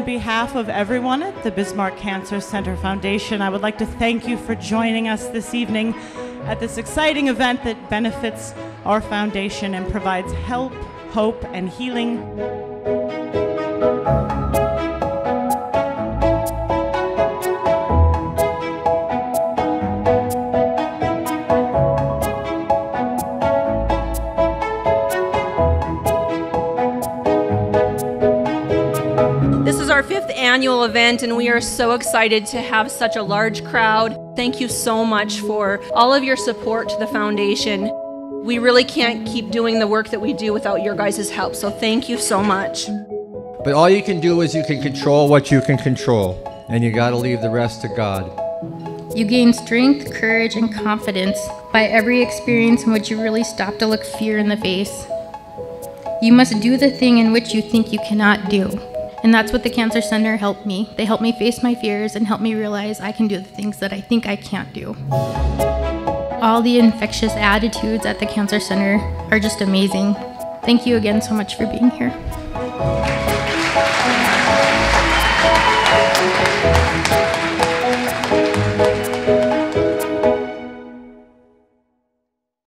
behalf of everyone at the Bismarck Cancer Center Foundation, I would like to thank you for joining us this evening at this exciting event that benefits our foundation and provides help, hope, and healing. This is our 5th annual event, and we are so excited to have such a large crowd. Thank you so much for all of your support to the foundation. We really can't keep doing the work that we do without your guys' help, so thank you so much. But all you can do is you can control what you can control, and you got to leave the rest to God. You gain strength, courage, and confidence by every experience in which you really stop to look fear in the face. You must do the thing in which you think you cannot do. And that's what the Cancer Center helped me. They helped me face my fears and helped me realize I can do the things that I think I can't do. All the infectious attitudes at the Cancer Center are just amazing. Thank you again so much for being here.